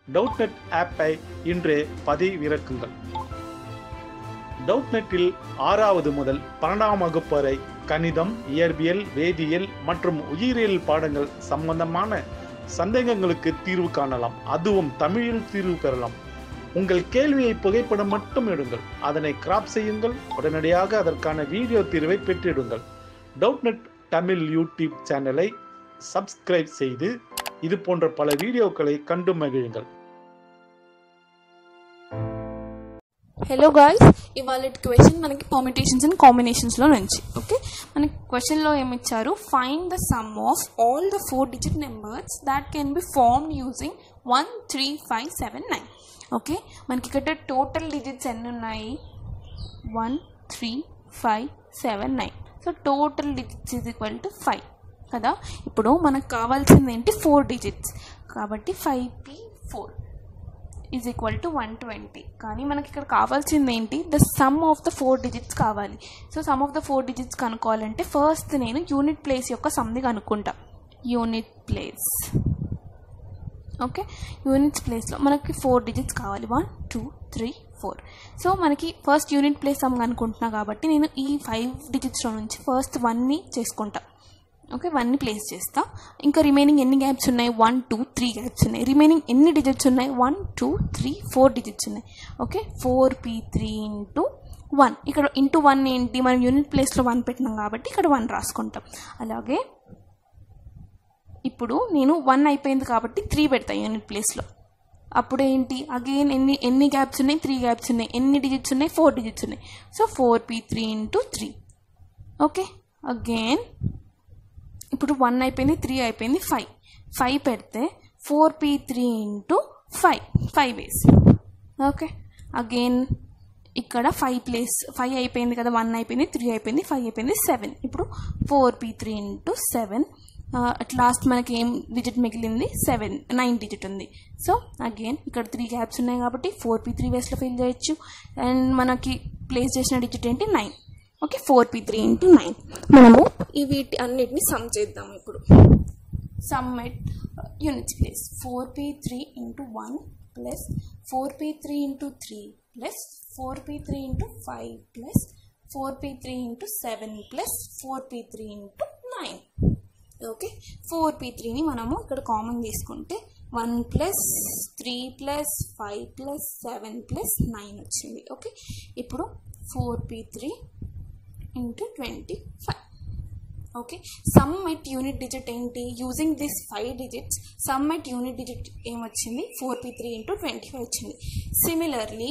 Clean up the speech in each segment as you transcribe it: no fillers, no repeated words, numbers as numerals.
டவுட்நெட் ஆப்பை இன்றே பதிவிறக்குங்கள். டவுட்நெட்டில் 6வது முதல் 12ஆம் வகுப்பு வரை கணிதம், இயற்பியல், வேதியியல் மற்றும் உயிரியல் பாடங்கள் சம்பந்தமான சந்தேகங்களுக்கு தீர்வு காணலாம். அதுவும் தமிழில் தீர்வு பெறலாம். உங்கள் கேள்வியை புகைப்படம் மட்டும் எடுங்கள், அதனை கிராப் செய்யுங்கள், உடனடியாக அதற்கான வீடியோ தீர்வை பெற்றிடுங்கள். டவுட்நெட் தமிழ் யூடியூப் சேனலை சப்ஸ்கிரைப் செய்து இது போன்ற பல வீடியோக்களை கண்டு மகிழுங்கள். హలో గాయ్స్, ఇవాళ క్వశ్చన్ మనకి పర్మిటేషన్స్ అండ్ కాంబినేషన్స్లో నుంచి. ఓకే, మనకి క్వశ్చన్లో ఏమిచ్చారు, find the sum of all the 4 digit numbers that can be formed using 1, 3, 5, 7, 9. Okay, మనకి ఇక్కడ టోటల్ డిజిట్స్ ఎన్ని ఉన్నాయి? 1, 3, 5, 7, 9. So total digits is equal to 5 కదా. ఇప్పుడు మనకు కావాల్సింది ఏంటి? 4 డిజిట్స్. కాబట్టి 5p4 ఈజ్ ఈక్వల్ టు 120. కానీ మనకి ఇక్కడ కావాల్సింది ఏంటి? The sum of the 4 digits కావాలి. So sum of the 4 digits కనుక్కోవాలంటే ఫస్ట్ నేను యూనిట్ ప్లేస్ యొక్క సమ్ని కనుక్కుంటా. Unit place. ఓకే, యూనిట్స్ ప్లేస్లో మనకి 4 డిజిట్స్ కావాలి. 1, 2, 3, 4. సో మనకి ఫస్ట్ యూనిట్ ప్లేస్ సమ్ అనుకుంటున్నా కాబట్టి నేను ఈ 5 డిజిట్స్లో నుంచి ఫస్ట్ 1ని చేసుకుంటా. ఓకే, 1ని ప్లేస్ చేస్తా. ఇంకా రిమైనింగ్ ఎన్ని గ్యాప్స్ ఉన్నాయి? 1, 2, 3 గ్యాప్స్ ఉన్నాయి. రిమైనింగ్ ఎన్ని డిజిట్స్ ఉన్నాయి? 1, 2, 3, 4 డిజిట్స్ ఉన్నాయి. Okay, 4p3 into 1. ఇక్కడ ఇంటూ 1 ఏంటి? మనం యూనిట్ ప్లేస్లో 1 పెట్టినాం కాబట్టి ఇక్కడ 1 రాసుకుంటాం. అలాగే ఇప్పుడు నేను 1 అయిపోయింది కాబట్టి 3 పెడతాను యూనిట్ ప్లేస్లో. అప్పుడు ఏంటి? అగైన్ ఎన్ని గ్యాప్స్ ఉన్నాయి? 3 గ్యాప్స్ ఉన్నాయి. ఎన్ని డిజిట్స్ ఉన్నాయి? 4 డిజిట్స్ ఉన్నాయి. So 4p3 into 3. Okay, again ఇప్పుడు 1 అయిపోయింది, 3 అయిపోయింది, 5 పెడితే 4p3 ఇంటూ 5 వేసి. ఓకే, అగైన్ ఇక్కడ 5 అయిపోయింది కదా. 1 అయిపోయింది, 3 అయిపోయింది, 5 అయిపోయింది, 7. ఇప్పుడు 4p3 ఇంటూ 7. అట్ లాస్ట్ మనకి ఏం డిజిట్ మిగిలింది? 9 డిజిట్ ఉంది. సో అగైన్ ఇక్కడ 3 గ్యాప్స్ ఉన్నాయి కాబట్టి 4p3 వేస్లో ఫిల్ చేయొచ్చు. అండ్ మనకి ప్లేస్ చేసిన డిజిట్ ఏంటి? 9. Okay, 4p3 into 9. మనము వీటి అన్నిటిని సమ్ చేద్దాం. ఇప్పుడు sum at units place. 4p3 into 1 plus 4p3 into 3 plus 4p3 into 5 plus 4p3 into 7 plus 4p3 into 9. Okay, 4p3ని మనము ఇక్కడ కామన్ తీసుకుంటే 1 ప్లస్ 3 ప్లస్ 5 ప్లస్ 7 ప్లస్ 9 వచ్చింది. ఓకే, ఇప్పుడు 4p3 into 25. Okay, sum at unit digit ఏంటి? Using this 5 digits sum at unit digit ఏమొచ్చింది? 4p3 into 25 వచ్చింది. Similarly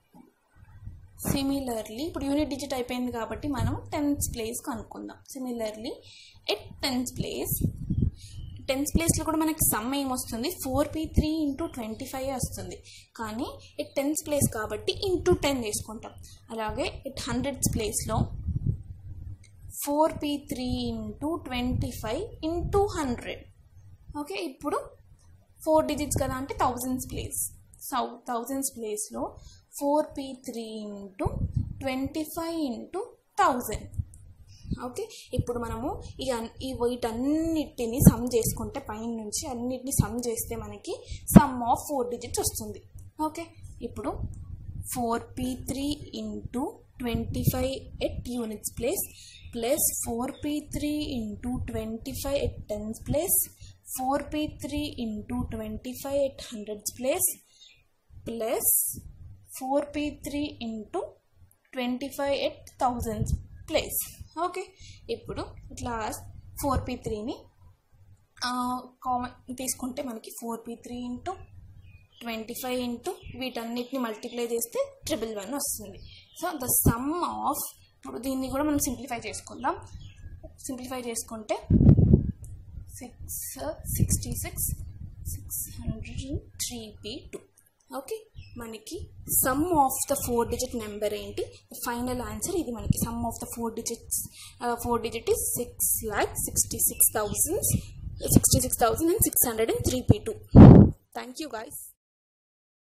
ఇప్పుడు యూనిట్ డిజిట్ అయిపోయింది కాబట్టి మనం 10th ప్లేస్ కనుక్కుందాం. సిమిలర్లీ ఎట్ 10th ప్లేస్లో కూడా మనకి సమ్ ఏమొస్తుంది? 4p3 ఇంటూ 25 వస్తుంది. కానీ ఎట్ 10th ప్లేస్ కాబట్టి ఇంటూ 10 తీసుకుంటాం. అలాగే ఎట్ 100th ప్లేస్లో 4p3 ఇంటూ 25 ఇంటూ 100. ఓకే, ఇప్పుడు 4 డిజిట్స్ కదా అంటే 1000th ప్లేస్. 1000th ప్లేస్లో 4p3 ఇంటూ 25 ఇంటూ 1000. ఓకే, ఇప్పుడు మనము వీటన్నిటిని సమ్ చేసుకుంటే పైన నుంచి అన్నిటిని సమ్ చేస్తే మనకి సమ్ ఆఫ్ 4 డిజిట్స్ వస్తుంది. ఓకే, ఇప్పుడు 4p3 into 25 at units place plus 4p3 into 25 at 10th place 4p3 into 25 at 100th place plus 4p3 into 25 at 1000th place. Okay, ఇప్పుడు ఇట్లా 4p3ని కామన్ తీసుకుంటే మనకి 4p3 ఇంటూ 25 ఇంటూ వీటన్నిటిని multiply చేస్తే 111 వస్తుంది. So the sum of, ఇప్పుడు దీన్ని కూడా మనం సింప్లిఫై చేసుకుందాం. సింప్లిఫై చేసుకుంటే 66 603p2. ఓకే, మనకి sum of the 4 digit number ఏంటి? ఫైనల్ ఆన్సర్ ఇది. మనకి sum of the 4 digit is 6,66,603p2. Thank you guys.